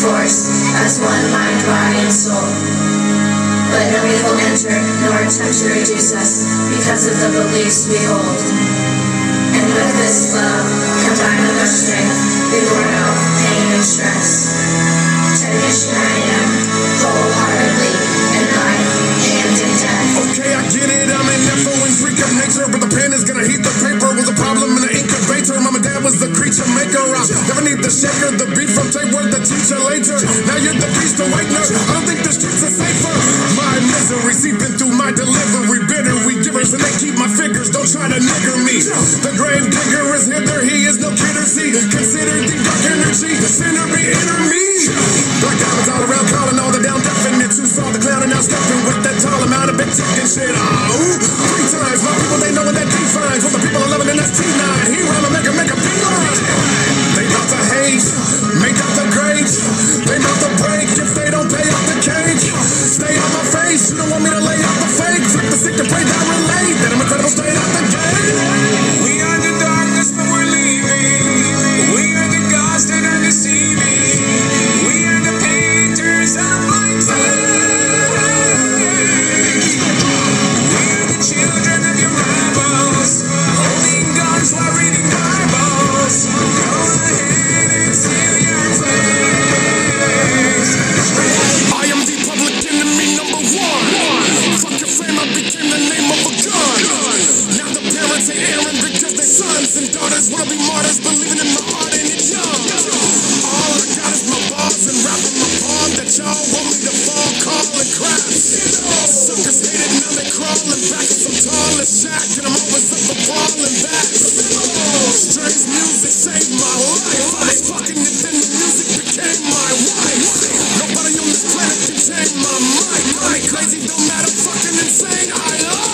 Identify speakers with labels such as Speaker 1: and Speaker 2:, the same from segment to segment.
Speaker 1: force as one mind, body, and soul. Let no evil enter, nor attempt to reduce us because of the beliefs we hold. And with this love, combined with our strength, we ward out pain and stress. Technician I am, wholeheartedly, in life and in death.
Speaker 2: Okay, I get it, I'm an F.O. and freak of nature, but the pen is gonna heat the paper. Was a problem in the incubator. Mom and dad was the creature maker. I never need the shaker, the beef from tape word, the teacher later. Now you're the beast awakener. I don't think the streets are safer. My misery seeping through my delivery. Bitter we givers and they keep my figures. Don't try to nigger me. The grave digger is hither, he is no kidder. See, consider the dark energy. The sinner be inner me. Black diamonds all around, calling all the down definite. You saw the clown and now stepping with that tall amount of big tick and shit. Oh, 3 times. My people, they know what that defines. What the people are loving, and that's T9. He rhyme and make a big line. They about to hate, make out the grades. They about to break if they don't pay off the cage. Stay on my face, you don't want me to lay out the fake. Flip the sick to pray that relate. That I'm incredible straight out the gate.
Speaker 3: We are the darkness, but we're leaving. We are the gods that are deceiving. We are the painters of my time. We are the children of your rivals, holding guns while reading Bibles. Go ahead and seal your face.
Speaker 2: I am the public enemy number 1. Fuck your fame, I became the name of a gun. Now the parents hate Aaron because their sons and daughters wanna be martyrs, believing in my art and it's young. All I got is my bars and rapping my palm that y'all want me to fall, calling craps. Suckers hated, now they crawling back. I'm tall as Shaq and I'm always up for brawling back. Strange music saved my life. I was fucking it, then the music became my wife. Nobody on this planet can tame my mic. Money crazy, don't matter, fucking insane. I love.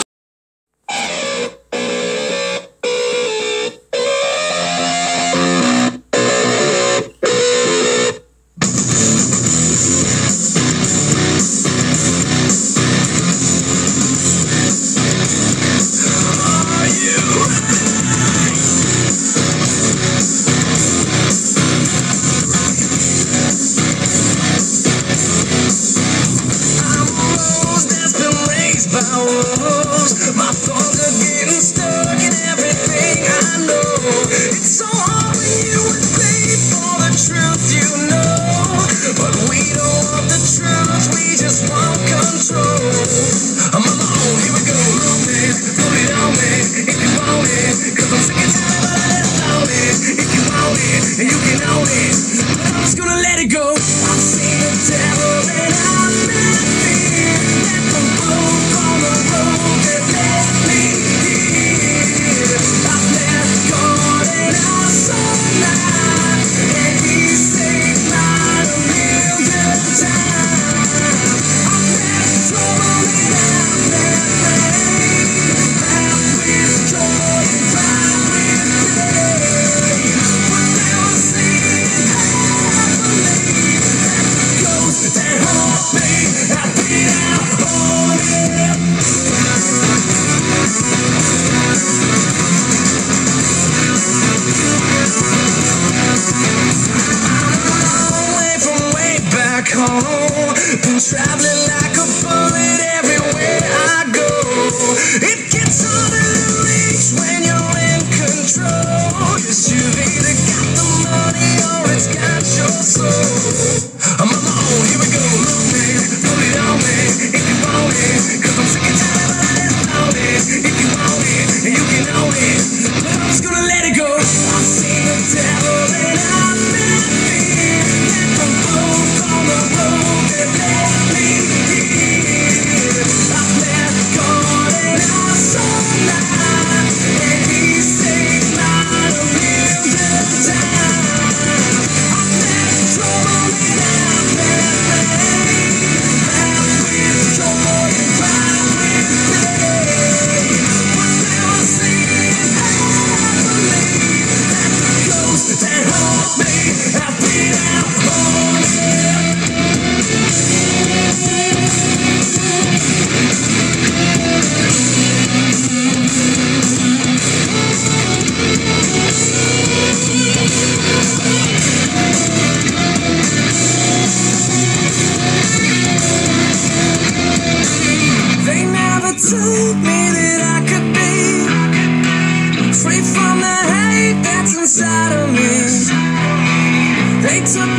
Speaker 3: My thoughts are getting stuck in everything I know. It's so hard when you would pay for the truth, you know. But we don't want the truth, we just want control. I'm alone, here we go. Romance, put it on me if you want it. Cause I'm sick and tired of all that on it. If you want it, and you can own it. But I'm just gonna let it go. I've seen the devil and I've met fear. Let them both on the road that left me here. I've met God and I saw light, and He saved mine a million times. I've met trouble and I've met pain, laughed with joy and cried with pain. But now I'm seeing, I believe that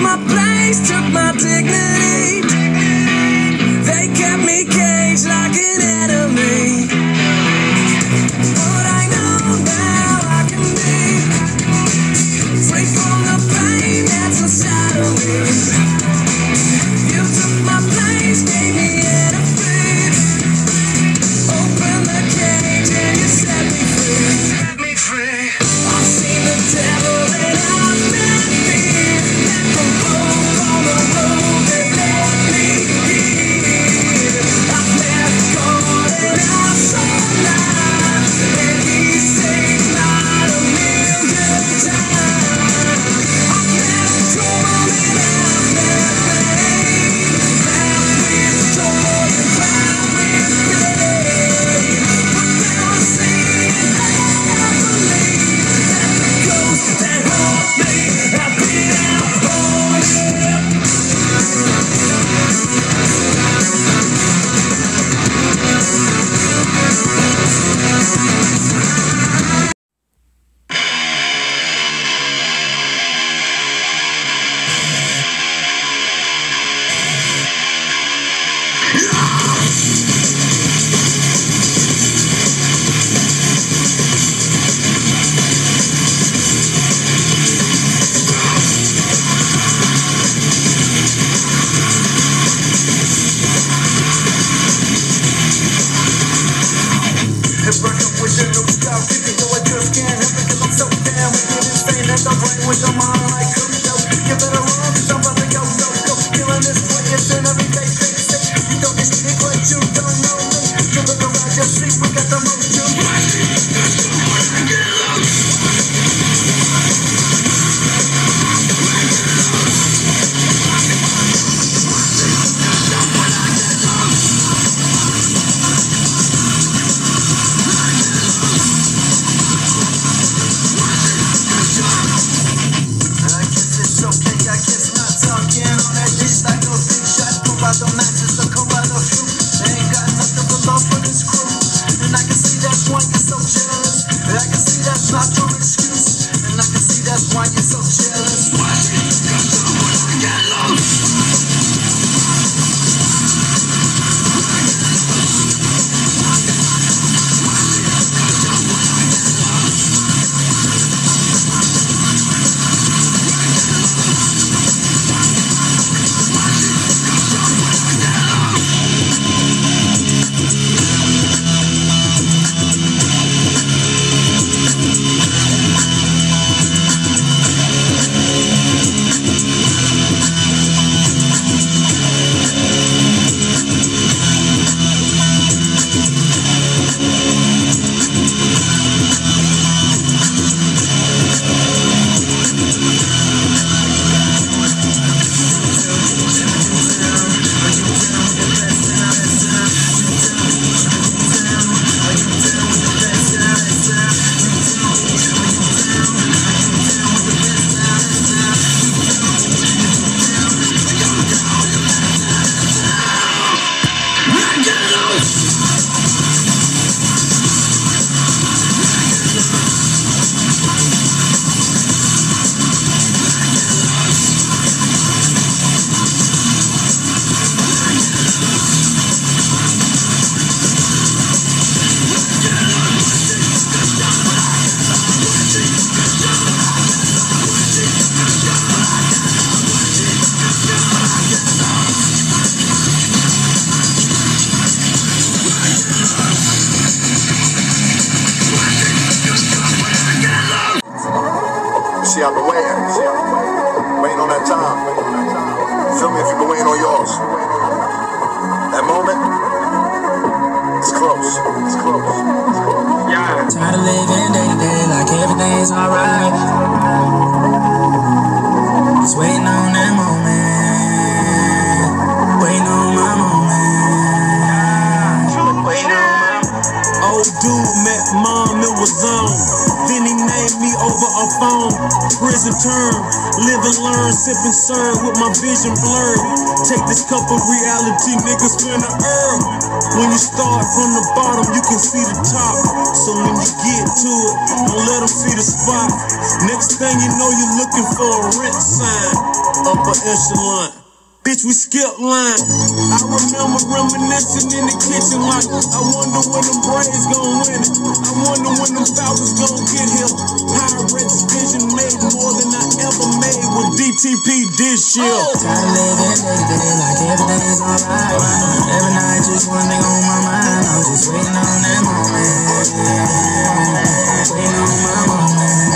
Speaker 3: my place, took my dignity. They kept me caged like an enemy. But I know now I can be free from the pain that's inside of me. You took my place, gave me energy. Open the cage and you set me free. Set me free. I've seen the devil and I've met fear. Let the road on the road that led me here. I've met God and I saw light, and He saved mine a million times. I've met trouble and I've met pain. Laughed with joy and cried with pain. But now I see and I believe that the ghosts that haunt me have been out all year.
Speaker 4: If I come with a new style, even though I just can't help it, 'cause I'm so down with it insane and I'm playing with your mind like crypto. You better run, 'cause I'm about to go, go, go. Killing this way, it's an everyday fix it. You don't get stick like you don't know me. You look around, just see we got the most you. I guess it's okay, I guess not talking on that dish like no big shot. Go by the matches, the come by the few. They ain't got nothing but love for this crew. And I can see that's why you're so jealous. And I can see that's not your excuse. And I can see that's why you're so jealous.
Speaker 2: See, I've been waiting. Waiting on that time. Feel me if you've been waiting on yours. That moment, it's close. It's close. It's close. Yeah.
Speaker 3: Tired of living day to day like everything's alright. Just waiting on that moment. Waiting on my moment. Waiting on my moment.
Speaker 5: Old dude met mom, it was on. Then he named me over a phone. Prison term, live and learn, sip and serve with my vision blurred. Take this cup of reality, niggas finna earn. When you start from the bottom, you can see the top. So when you get to it, don't let them see the spot. Next thing you know, you're looking for a rent sign. Upper echelon. Bitch, we skipped line. I remember reminiscing in the kitchen like, I wonder when them Braves gon' win it. I wonder when them Falcons gon' get here. Pirates vision made more than I ever made with DTP this year.
Speaker 3: Tired of living day to day like everything's alright. Every night just one thing on my mind. I'm just waiting on that moment. Waiting on my moment.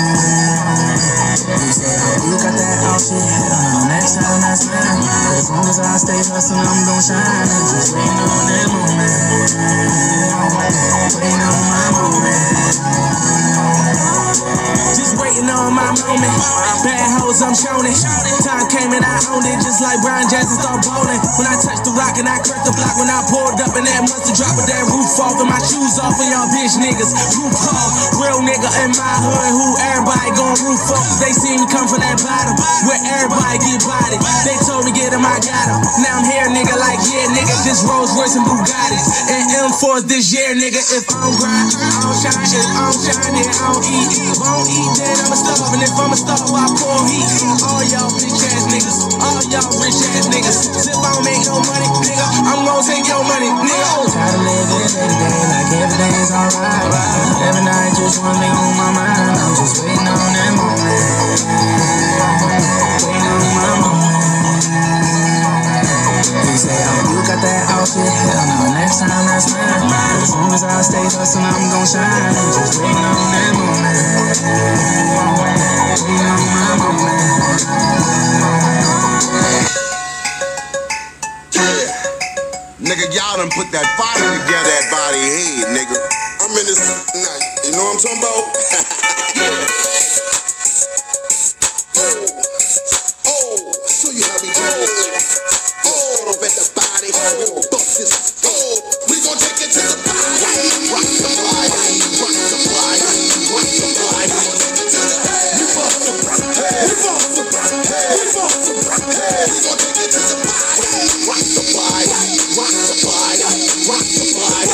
Speaker 3: You say, oh, you got that outfit. Hell no, next time that's mine. As long as I stay hustling, I'm gon' shine. Just waiting on that moment. Waiting on my moment. Just waiting on my moment. Bad hoes, I'm showing it. Time came and I owned it, just like Brian Jackson start bowling. When I touched the rock and I cracked the block, when I pulled up and that mustard drop with that roof off and my shoes off and y'all bitch niggas. Roof off, real nigga in my hood who everybody gon' roof off. They see me come from that bottom where everybody get bodied. They told me get him, I got him. Now I'm here, nigga, like yeah, nigga, just Rolls Royce and Bugattis and M4s this year, nigga. If I don't grind, I don't shine. If I don't shine, then I don't eat. If I don't eat, then I'ma starve. And if I'ma starve, I pour heat. All y'all bitch ass niggas, all y'all rich ass niggas. If I don't make no money, nigga, I'm gon' take your money, nigga. Tired of living day to day like everything's alright. Every night just one thing on my mind. I'm just waiting on that moment. Waiting on my moment. You say, oh, you got that outfit. Hell no, next time that's mine. As long as I stay hustling, I'm gon' shine. I'm just waiting on that moment. Waiting on my moment.
Speaker 2: Nigga, y'all done put that body together, that body head, nigga. I'm in this night, you know what I'm talking about? Oh, show you how we do it. Oh, up at the body, we gon' bust this. Oh, we gon' take it to the body. Rock the body, rock the body, rock the body. We bust the body, we bust the body, we bust the body. We gon' take it to the body. Rock the body, rock the body, rock the body.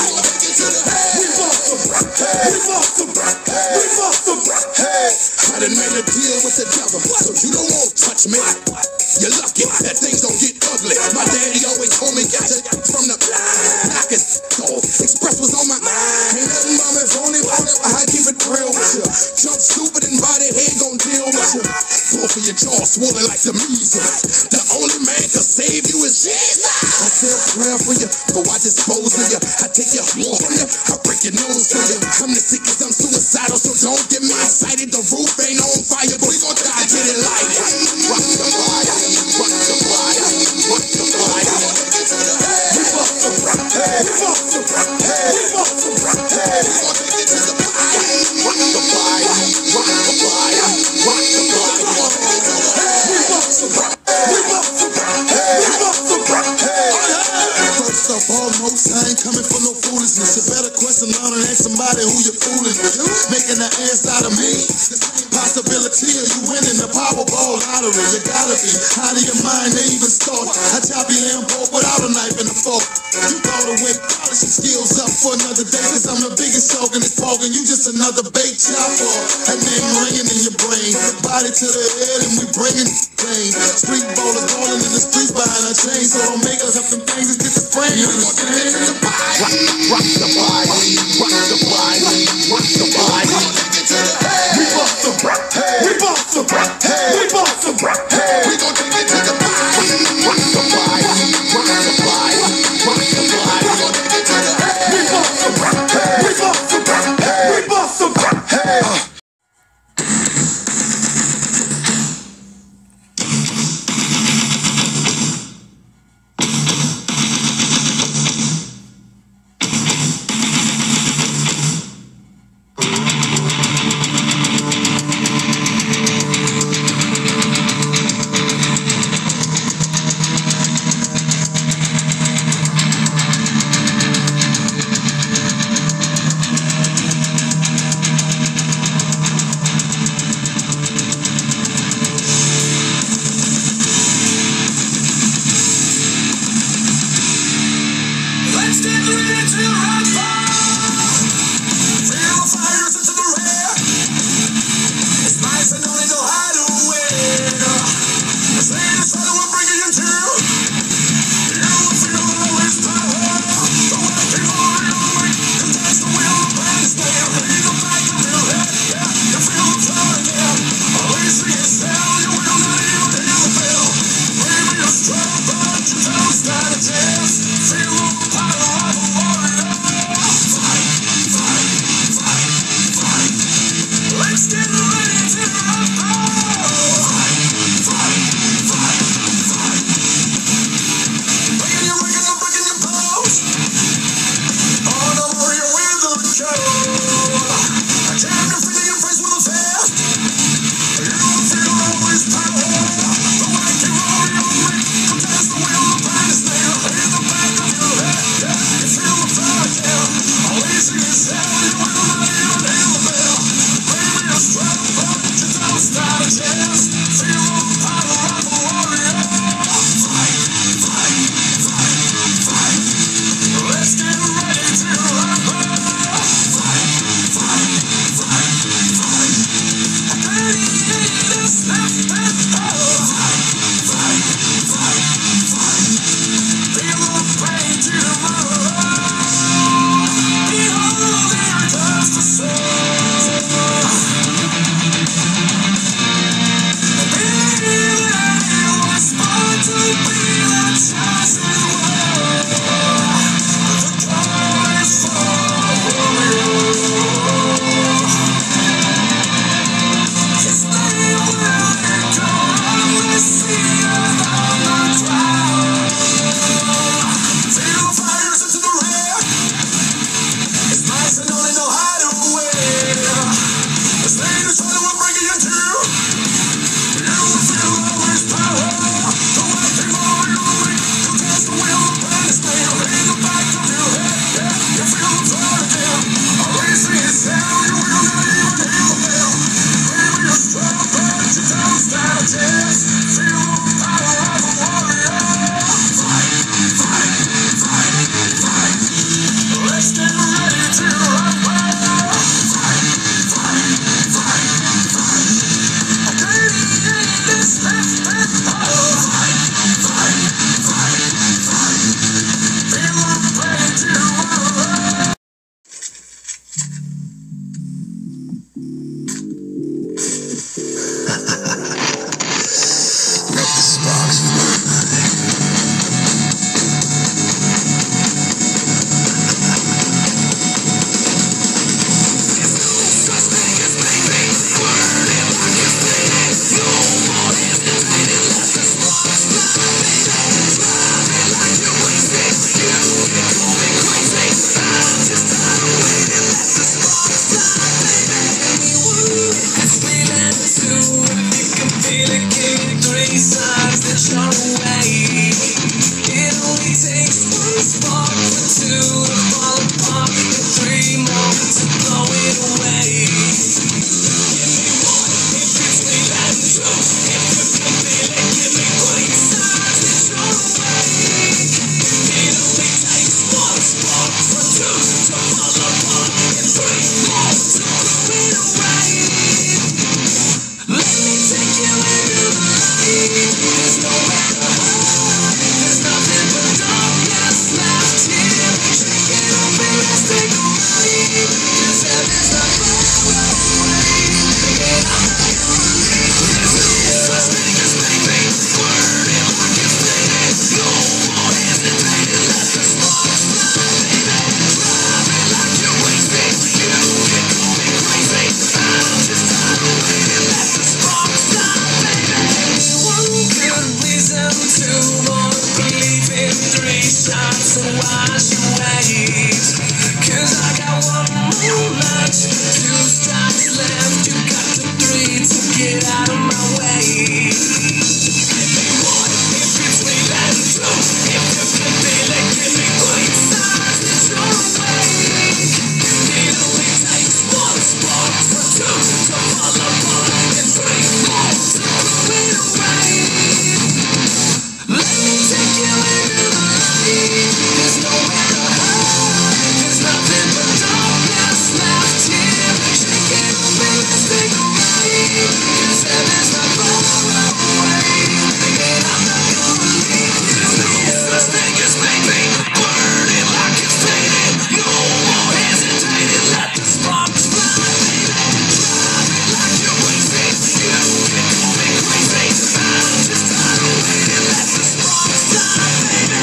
Speaker 2: We bust the body, we bust the body, we bust the body. I done made a deal with the devil, so you don't want to touch me. You're lucky that things don't get ugly. My daddy always told me get it from the pockets. So Express was on my mind. Ain't nothing but it's only I keep it real with you. Jump stupid and body head gon' deal with you. Both of your jaws swollen like the measles. The only man can save you is Jesus. I say a prayer for you, but I dispose of you. I take your heart from you, I break your nose for you. I'm the sickest, I'm suicidal, so don't get me excited. The roof ain't on fire, but we gon' try to get it lighted. Rock the fire. Rock the body, rock the body. We bust the rock, we bust the rock, we bust the rock. We gon' take it to the body. Rock the body, rock the body, rock the body. We bust the rock, we bust the rock, we bust the rock. First up, almost, I ain't coming for no foolishness. You better question out and ask somebody who you're fooling with. Making an ass out of me. Possibility of you winning the Powerball lottery. You gotta be out of your mind to even start. I chop your damn boat without a knife and a fork. You thought to wake polishing skills up for another day, cause I'm the biggest dog in this fog and you just another bait chopper. That name ringing in your brain. Body to the head and we bringing pain. Street ballers balling in the streets behind a chain. So don't make us up some things and get the frame. You want to get to the body. Rock the body, rock the body, rock the body. We bust the rock, we bust the rock, we bust the rock. We gon' take it to the body. Rock the body, rock the body, rock the body. We gon' take it to the body. We bust the rock, we bust the rock, we bust the rock.
Speaker 3: three signs that you're awake. It only takes one spark for two to fall apart, and three more to blow it away. Give me one if it's real and true. If you can feel it, give me three signs that you're awake. It only takes one spark for two to fall apart, and three more to blow it away. Let me take you into the light. There's nowhere to hide. There's nothing but darkness left here. Shake it off and let's take a ride. 'Cause heaven's not far away, and I'm not gonna leave you. There's no such thing as maybe. Word it like it's faded. No more hesitating. Let the sparks fly, baby. Drive it like you're wasted. You can call me crazy. I'm just tired of waiting. Let the sparks fly, baby. One good reason to more believe in three shots to wash away. 'Cause I got one more match, two stops left. You got the three to get out of my way. Give me one if it's real and true. If you can feel it, give me three signs that you're awake. It only takes one spark for two to fall apart, and three more to blow it away. Let me take you into the light. There's nowhere to hide. There's nothing but darkness left here. Shake it off and let's take a ride. 'Cause heaven's not far away, and I'm not gonna leave you. There's no such thing as maybe. Word it like it's faded. No more hesitating. Let the sparks fly, baby. Drive it like you're wasted. You can call me crazy. I'm just tired of waiting. Let the sparks fly, baby.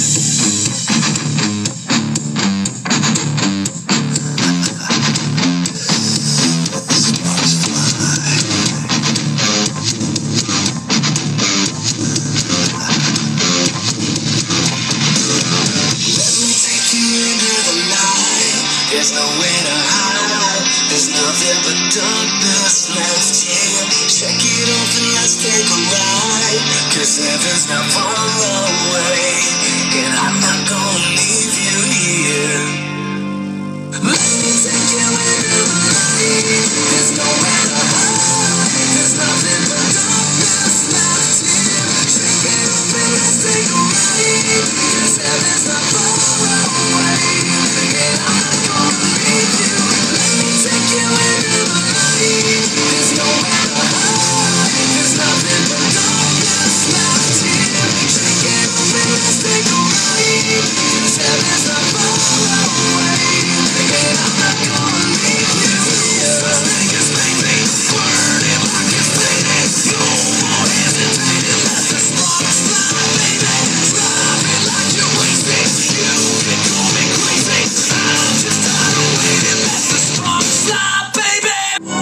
Speaker 3: Let me take you into the night. There's nowhere to hide. There's nothing but darkness left here. Check it off and let's take a ride. 'Cause heaven's not far away, and I'm not gonna leave you here. Let me take you into the light. There's nowhere to hide. There's nothing but darkness left here. Shake it off and let's take a ride. 'Cause heaven's not far away, and I'm not gonna leave you. Let me take you into the light. There's nowhere to hide. There's nothing but darkness left here. Shake it off and let's take a ride. 'Cause heaven's not far away, and I'm not gonna leave you. Such thing as maybe. Word it like it's faded. No more hesitating. Let the sparks fly, baby. Drive it like you're wasted. You can call me crazy. I'm just tired of waiting. Let the sparks fly, baby.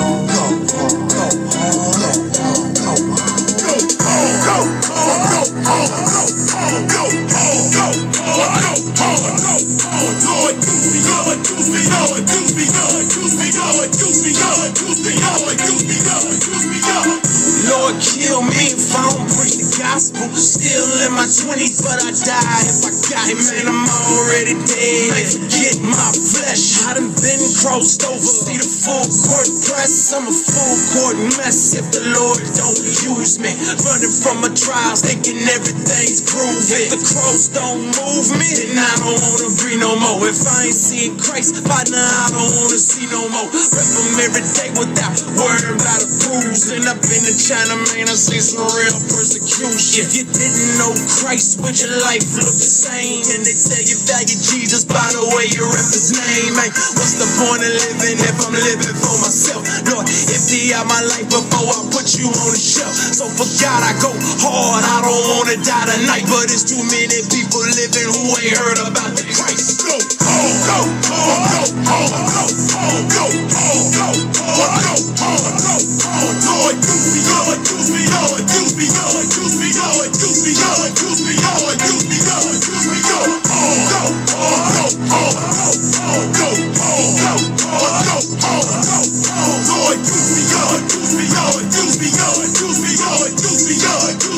Speaker 5: Lord, kill me if I don't preach the gospel. Still in my 20s, but I die if I got him, man. I'm already dead. Man, forget my flesh. I done been crossed over. See the full court press. I'm a full court mess if the Lord don't use me. Running from my trials, thinking everything's groovy. If the cross don't move me, then I don't wanna be no more. If I ain't seeing Christ, partner, I don't wanna see no more. Rep him every day without worrying about a bruise. And I've been to China, man, I see some real persecution. If you didn't know Christ, would your life look the same? And they tell you value Jesus by the way you rep his name, man. What's the point of living if I'm living for myself? Lord, empty out my life before I put you on the shelf. So for God I go hard, I don't wanna die tonight. But it's too many people living who ain't heard about the Christ. Go, go, go, go, go, go, go, go, go, go, go, go. Lord, use me, Lord, use me, Lord, use me, Lord, use me, Lord, use me, Lord, use me, Lord, use me, Lord, use me, Lord. Go, go, go, go, go, go, go, go. Lord, use me, Lord, use me, Lord, use me, Lord, use me, Lord, use me, Lord, use me, Lord.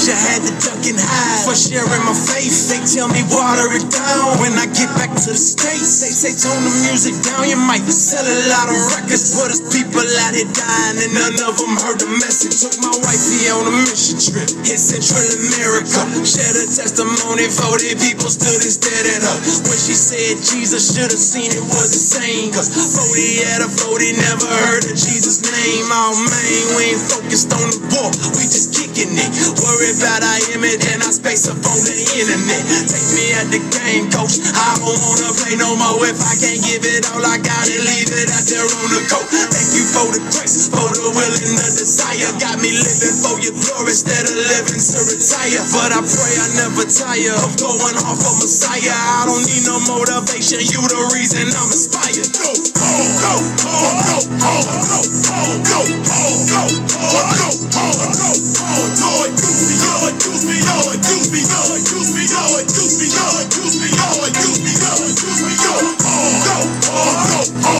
Speaker 3: I had to duck and hide for sharing my faith. They tell me water it down when I get back to the States. They say tone the music down, you might sell a lot of records, but there's people out here dying and none of them heard the message. Took my wifey on a mission trip, hit Central America, shared a testimony, 40 people stood and stared at her. When she said Jesus, should have seen it was insane, cause 40 out of 40 never heard of Jesus' name. Oh man, we ain't focused on the war, we just kicking it. Worry about our image and our space up on the internet. Take me at the game, coach, I don't wanna play no more. If I can't give it all, I gotta leave it out there on the court. Thank you for the grace, for the will and the desire. Got me living for your glory instead of living to retire. But I pray I never tire of going off of Messiah. I don't need no motivation, you the reason I'm inspired. Go, go, go, go, go, go, go, go, go, go, go, go, Lord, use me, Lord, use me, Lord, use me, Lord, use me, Lord, use me, Lord, use me, Lord, use me, Lord, use me, Lord, go, go, go.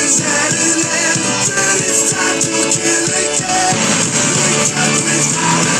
Speaker 2: Time to kill again. Wake up without